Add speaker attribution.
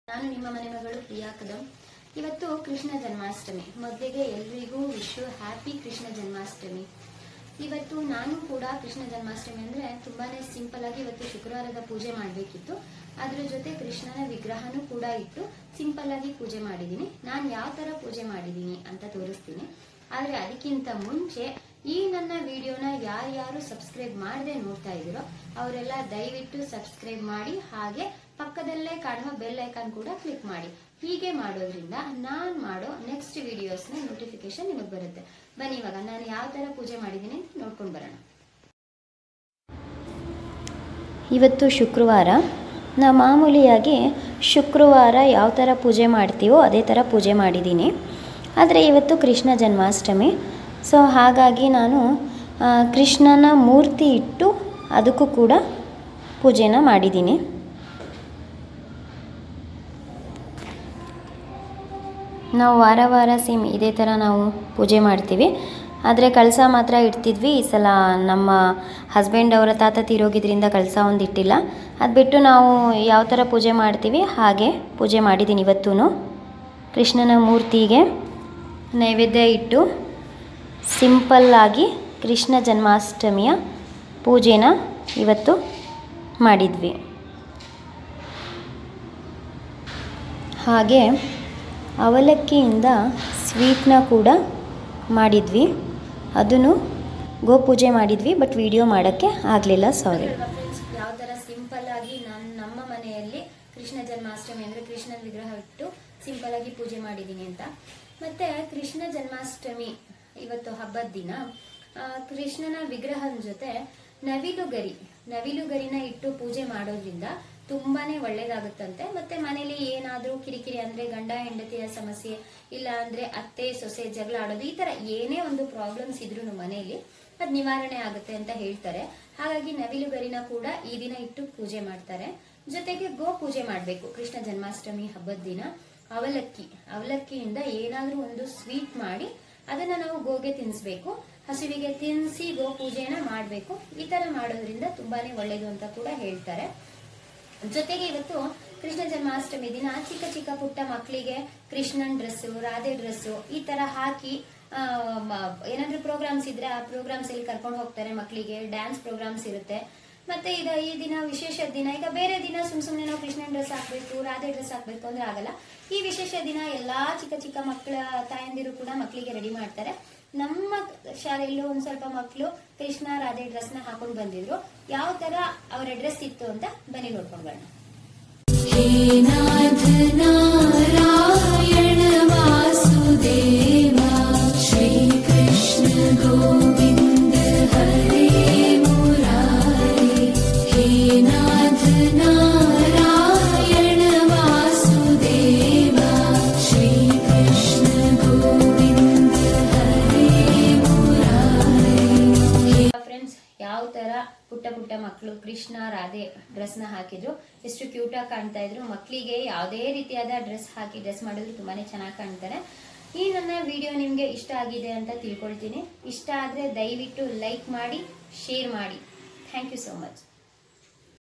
Speaker 1: ನಾನು ನಿಮ್ಮ ಮನೆ ಮಗಳು ಪ್ರಿಯಾ ಕದಂ. ಇವತ್ತು ಕೃಷ್ಣ ಜನ್ಮಾಷ್ಟಮಿ. ಮೊದಲಿಗೆ ಎಲ್ರಿಗೂ ಹ್ಯಾಪಿ ಕೃಷ್ಣ ಜನ್ಮಾಷ್ಟಮಿ. ಇವತ್ತು ನಾನು ಕೂಡ ಕೃಷ್ಣ ಜನ್ಮಾಷ್ಟಮಿ ಅಂದ್ರೆ ತುಂಬಾನೇ ಸಿಂಪಲ್ ಆಗಿ ಇವತ್ತು ಶುಕ್ರವಾರದ ಪೂಜೆ ಮಾಡಬೇಕಿತ್ತು. ಅದ್ರ ಜೊತೆ ಕೃಷ್ಣನ ವಿಗ್ರಹನೂ ಕೂಡ ಇಟ್ಟು ಸಿಂಪಲ್ ಆಗಿ ಪೂಜೆ ಮಾಡಿದೀನಿ. ನಾನು ಯಾವ ತರ ಪೂಜೆ ಮಾಡಿದೀನಿ ಅಂತ ತೋರಿಸ್ತೀನಿ. ಆದ್ರೆ ಅದಕ್ಕಿಂತ ಮುಂಚೆ ಈ ನನ್ನ ವಿಡಿಯೋನ ಯಾರ್ಯಾರು ಸಬ್ಸ್ಕ್ರೈಬ್ ಮಾಡದೆ ನೋಡ್ತಾ ಇದ್ದೀರೋ ಅವರೆಲ್ಲ ದಯವಿಟ್ಟು ಸಬ್ಸ್ಕ್ರೈಬ್ ಮಾಡಿ, ಹಾಗೆ ಪಕ್ಕದಲ್ಲೇ ಕಾಣುವ ಬೆಲ್ ಐಕಾನ್ ಕೂಡ ಕ್ಲಿಕ್ ಮಾಡಿ. ಹೀಗೆ ಮಾಡೋದ್ರಿಂದ ನಾನು ಮಾಡೋ ನೆಕ್ಸ್ಟ್ ವಿಡಿಯೋಸ್ನ ನೋಟಿಫಿಕೇಶನ್ ನಿಮಗೆ ಬರುತ್ತೆ. ಬನ್ನಿ ಇವಾಗ ನಾನು ಯಾವ ತರ ಪೂಜೆ ಮಾಡಿದ್ದೀನಿ ಅಂತ ನೋಡ್ಕೊಂಡು ಬರೋಣ. ಇವತ್ತು ಶುಕ್ರವಾರ. ನಾ ಮಾಮೂಲಿಯಾಗಿ ಶುಕ್ರವಾರ ಯಾವ ಥರ ಪೂಜೆ ಮಾಡ್ತೀವೋ ಅದೇ ಥರ ಪೂಜೆ ಮಾಡಿದ್ದೀನಿ. ಆದರೆ ಇವತ್ತು ಕೃಷ್ಣ ಜನ್ಮಾಷ್ಟಮಿ. ಸೊ ಹಾಗಾಗಿ ನಾನು ಕೃಷ್ಣನ ಮೂರ್ತಿ ಇಟ್ಟು ಅದಕ್ಕೂ ಕೂಡ ಪೂಜೆನ ಮಾಡಿದ್ದೀನಿ. ನಾವು ವಾರ ವಾರ ಸೇಮ್ ಇದೇ ಥರ ನಾವು ಪೂಜೆ ಮಾಡ್ತೀವಿ. ಆದರೆ ಕಳಸ ಮಾತ್ರ ಇಡ್ತಿದ್ವಿ. ಈ ಸಲ ನಮ್ಮ ಹಸ್ಬೆಂಡ್ ಅವರ ತಾತ ತೀರೋಗಿದ್ರಿಂದ ಕಳಸ ಒಂದು ಇಟ್ಟಿಲ್ಲ. ಅದು ಬಿಟ್ಟು ನಾವು ಯಾವ ಥರ ಪೂಜೆ ಮಾಡ್ತೀವಿ ಹಾಗೆ ಪೂಜೆ ಮಾಡಿದ್ದೀನಿ. ಇವತ್ತೂ ಕೃಷ್ಣನ ಮೂರ್ತಿಗೆ ನೈವೇದ್ಯ ಇಟ್ಟು ಸಿಂಪಲ್ಲಾಗಿ ಕೃಷ್ಣ ಜನ್ಮಾಷ್ಟಮಿಯ ಪೂಜೆನ ಇವತ್ತು ಮಾಡಿದ್ವಿ. ಹಾಗೆ ಅವಲಕ್ಕಿಯಿಂದ ಸ್ವೀಟ್ನ ಕೂಡ ಮಾಡಿದ್ವಿ. ಅದನ್ನು ಗೋಪೂಜೆ ಮಾಡಿದ್ವಿ, ಬಟ್ ವಿಡಿಯೋ ಮಾಡೋಕ್ಕೆ ಆಗಲಿಲ್ಲ, ಸಾರಿ. ಯಾವ ಥರ ಸಿಂಪಲ್ ಆಗಿ ನಮ್ಮ ಮನೆಯಲ್ಲಿ ಕೃಷ್ಣ ಜನ್ಮಾಷ್ಟಮಿ ಅಂದರೆ ಕೃಷ್ಣನ ವಿಗ್ರಹ ಇಟ್ಟು ಸಿಂಪಲ್ ಆಗಿ ಪೂಜೆ ಮಾಡಿದ್ದೀನಿ ಅಂತ. ಮತ್ತೆ ಕೃಷ್ಣ ಜನ್ಮಾಷ್ಟಮಿ ಇವತ್ತು ಹಬ್ಬದ ದಿನ ಕೃಷ್ಣನ ವಿಗ್ರಹದ ಜೊತೆ ನವಿಲುಗರಿನ ಇಟ್ಟು ಪೂಜೆ ಮಾಡೋದ್ರಿಂದ ತುಂಬಾನೇ ಒಳ್ಳೇದಾಗುತ್ತಂತೆ. ಮತ್ತೆ ಮನೇಲಿ ಏನಾದ್ರೂ ಕಿರಿಕಿರಿ ಅಂದ್ರೆ ಗಂಡ ಹೆಂಡತಿಯ ಸಮಸ್ಯೆ, ಇಲ್ಲ ಅಂದ್ರೆ ಅತ್ತೆ ಸೊಸೆ ಜಗಳ ಆಡೋದು, ಈ ತರ ಏನೇ ಒಂದು ಪ್ರಾಬ್ಲಮ್ಸ್ ಇದ್ರೂ ಮನೆಯಲ್ಲಿ ಅದ್ ನಿವಾರಣೆ ಆಗುತ್ತೆ ಅಂತ ಹೇಳ್ತಾರೆ. ಹಾಗಾಗಿ ನವಿಲುಗರಿನ ಕೂಡ ಈ ದಿನ ಇಟ್ಟು ಪೂಜೆ ಮಾಡ್ತಾರೆ. ಜೊತೆಗೆ ಗೋ ಪೂಜೆ ಮಾಡ್ಬೇಕು ಕೃಷ್ಣ ಜನ್ಮಾಷ್ಟಮಿ ಹಬ್ಬದ ದಿನ. ಅವಲಕ್ಕಿಯಿಂದ ಏನಾದ್ರೂ ಒಂದು ಸ್ವೀಟ್ ಮಾಡಿ ಅದನ್ನ ನಾವು ಗೋಗೆ ತಿನ್ಸ್ಬೇಕು, ಹಸುವಿಗೆ ತಿನ್ಸಿ ಗೋ ಪೂಜೆನ ಮಾಡ್ಬೇಕು. ಈ ತರ ಮಾಡೋದ್ರಿಂದ ತುಂಬಾನೇ ಒಳ್ಳೇದು ಅಂತ ಕೂಡ ಹೇಳ್ತಾರೆ. ಜೊತೆಗೆ ಇವತ್ತು ಕೃಷ್ಣ ಜನ್ಮಾಷ್ಟಮಿ ದಿನ ಚಿಕ್ಕ ಚಿಕ್ಕ ಪುಟ್ಟ ಮಕ್ಕಳಿಗೆ ಕೃಷ್ಣನ್ ಡ್ರೆಸ್ಸು, ರಾಧೆ ಡ್ರೆಸ್ಸು ಈ ತರ ಹಾಕಿ ಏನಾದ್ರೂ ಪ್ರೋಗ್ರಾಮ್ಸ್ ಇದ್ರೆ ಆ ಪ್ರೋಗ್ರಾಮ್ಸ್ ಅಲ್ಲಿ ಕರ್ಕೊಂಡು ಹೋಗ್ತಾರೆ. ಮಕ್ಕಳಿಗೆ ಡ್ಯಾನ್ಸ್ ಪ್ರೋಗ್ರಾಮ್ಸ್ ಇರುತ್ತೆ. ಮತ್ತೆ ಈ ದಿನ ವಿಶೇಷ ದಿನ. ಈಗ ಬೇರೆ ದಿನ ಸುಮ್ನೆ ನಾವು ಕೃಷ್ಣನ್ ಡ್ರೆಸ್ ಹಾಕ್ಬೇಕು, ರಾಧೆ ಡ್ರೆಸ್ ಹಾಕ್ಬೇಕು ಅಂದ್ರೆ ಆಗಲ್ಲ. ಈ ವಿಶೇಷ ದಿನ ಎಲ್ಲಾ ಚಿಕ್ಕ ಚಿಕ್ಕ ಮಕ್ಕಳ ತಾಯಂದಿರು ಕೂಡ ಮಕ್ಕಳಿಗೆ ರೆಡಿ ಮಾಡ್ತಾರೆ. ನಮ್ಮ ಶಾಲೆಯಲ್ಲೂ ಒಂದ್ ಸ್ವಲ್ಪ ಮಕ್ಕಳು ಕೃಷ್ಣ ರಾಧೆ ಡ್ರೆಸ್ ನ ಹಾಕೊಂಡು ಬಂದಿದ್ರು. ಯಾವ ತರ ಅವರ ಡ್ರೆಸ್ ಇತ್ತು ಅಂತ ಬನ್ನಿ ನೋಡ್ಕೊಂಡು ಬರೋಣ. ಹೇ ನಾಥ ನಾರಾಯಣ ವಾಸುದೇವ ಶ್ರೀ ಕೃಷ್ಣ ಗೋವಿಂದ ಹರೇ ಮುರಾರಿ. ಹೇ ನಾಥ ನಾರಾಯಣ ವಾಸುದೇವ ಶ್ರೀ ಕೃಷ್ಣ ಗೋವಿಂದ ಹರೇ ಮುರಾರಿ. ಫ್ರೆಂಡ್ಸ್, ಯಾವ ತರ ಪುಟ್ಟ ಪುಟ್ಟ ಮಕ್ಕಳು ಕೃಷ್ಣ ರಾಧೆ ಡ್ರೆಸ್ ನ ಹಾಕಿದ್ರು, ಎಷ್ಟು ಕ್ಯೂಟ್ ಆಗಿ ಕಾಣ್ತಾ ಇದ್ರು. ಮಕ್ಕಳಿಗೆ ಯಾವುದೇ ರೀತಿಯಾದ ಡ್ರೆಸ್ ಹಾಕಿ ಡ್ರೆಸ್ ಮಾಡಿದ್ರು ತುಂಬಾನೇ ಚೆನ್ನಾಗಿ ಕಾಣ್ತಾರೆ. ಈ ನನ್ನ ವಿಡಿಯೋ ನಿಮ್ಗೆ ಇಷ್ಟ ಆಗಿದೆ ಅಂತ ತಿಳ್ಕೊಳ್ತೀನಿ. ಇಷ್ಟ ಆದ್ರೆ ದಯವಿಟ್ಟು ಲೈಕ್ ಮಾಡಿ, ಶೇರ್ ಮಾಡಿ. Thank you so much.